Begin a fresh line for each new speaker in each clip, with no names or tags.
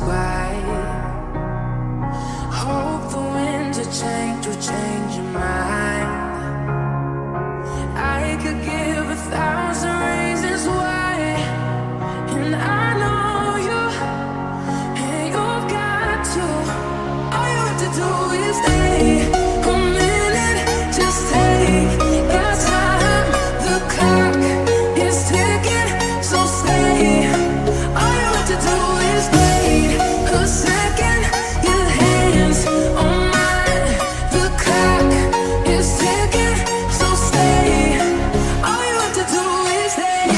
why. Hope the winds of change will change your mind. I could give 1,000 reasons why, and I know you, and you've got to. All you have to do is stay a minute, just take your time. The clock is ticking, so stay. All you have to do is wait a second. Your hands on mine. The clock is ticking, so stay. All you have to do is stay.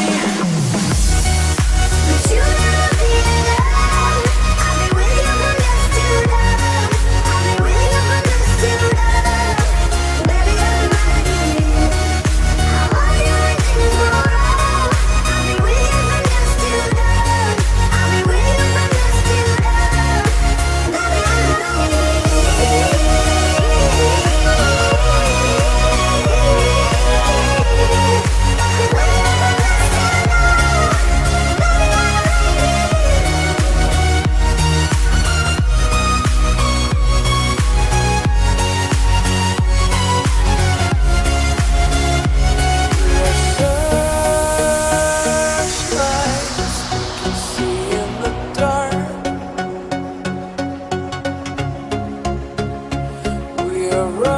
But you never be alone. I'll be with you from dusk till dawn. I'll be with you from dusk till dawn. Baby, you're mine. I want you when things go wrong. I'll be with you from dusk till dawn. I'll be with you from dusk till dawn. Baby, you're we are